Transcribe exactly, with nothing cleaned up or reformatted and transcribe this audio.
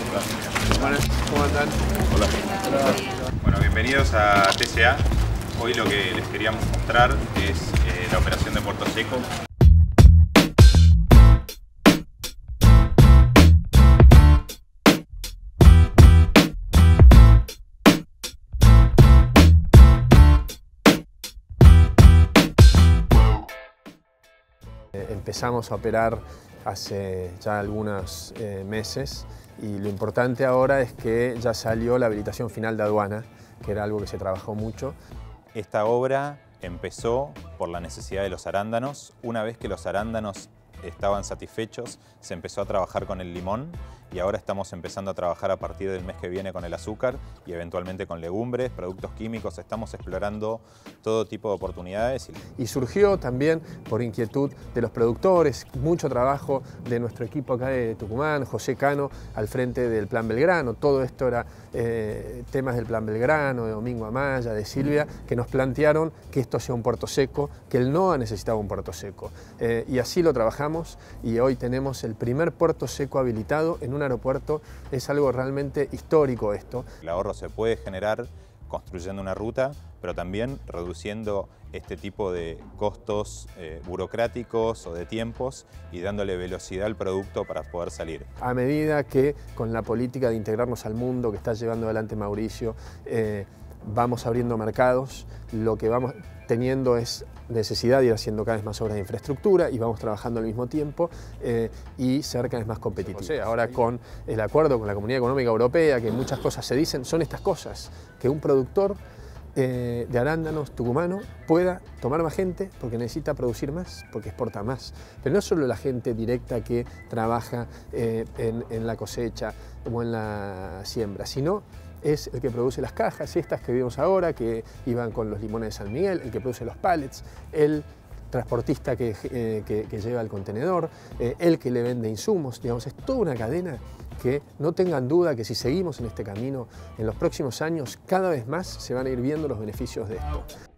Buenas, ¿cómo andan? Hola. Hola. Bueno, bienvenidos a T C A. Hoy lo que les queríamos mostrar es eh, la operación de Puerto Seco. Empezamos a operar hace ya algunos eh, meses y lo importante ahora es que ya salió la habilitación final de aduana, que era algo que se trabajó mucho. Esta obra empezó por la necesidad de los arándanos. Una vez que los arándanos estaban satisfechos, se empezó a trabajar con el limón y ahora estamos empezando a trabajar a partir del mes que viene con el azúcar y eventualmente con legumbres, productos químicos. Estamos explorando todo tipo de oportunidades. Y surgió también por inquietud de los productores, mucho trabajo de nuestro equipo acá de Tucumán, José Cano al frente del Plan Belgrano. Todo esto era eh, temas del Plan Belgrano, de Domingo Amaya, de Silvia, que nos plantearon que esto sea un puerto seco, que el NOA necesitaba un puerto seco. Eh, y así lo trabajamos y hoy tenemos el primer puerto seco habilitado en un aeropuerto. Es algo realmente histórico esto. El ahorro se puede generar construyendo una ruta, pero también reduciendo este tipo de costos eh, burocráticos o de tiempos y dándole velocidad al producto para poder salir. A medida que con la política de integrarnos al mundo que está llevando adelante Mauricio, eh, vamos abriendo mercados, lo que vamos teniendo es necesidad de ir haciendo cada vez más obras de infraestructura y vamos trabajando al mismo tiempo eh, y ser cada vez más competitivos. O sea, ahora con el acuerdo con la Comunidad Económica Europea, que muchas cosas se dicen, son estas cosas, que un productor eh, de arándanos tucumano pueda tomar más gente porque necesita producir más, porque exporta más. Pero no solo la gente directa que trabaja eh, en, en la cosecha o en la siembra, sino es el que produce las cajas, estas que vimos ahora, que iban con los limones de San Miguel, el que produce los pallets, el transportista que, eh, que, que lleva el contenedor, eh, el que le vende insumos. Digamos, es toda una cadena que no tengan duda que si seguimos en este camino, en los próximos años cada vez más se van a ir viendo los beneficios de esto.